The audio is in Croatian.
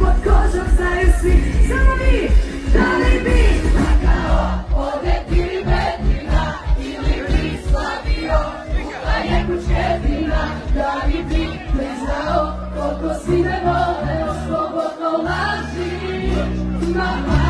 pod kožom znaju svi. Samo vi, da li bi plakao ode ti bedina ili bi slavio a je kućetina, da li bi priznao koliko si me voleo slobodno laži. Mama